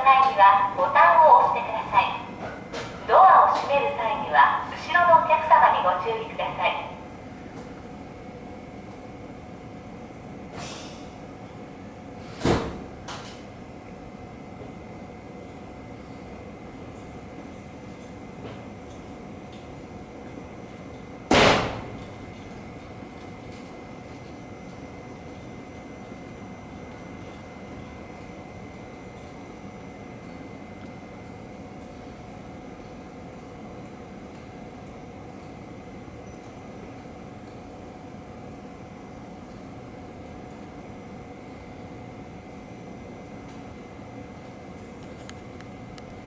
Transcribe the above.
際にはボタンを押してください。ドアを閉める際には後ろのお客様にご注意ください。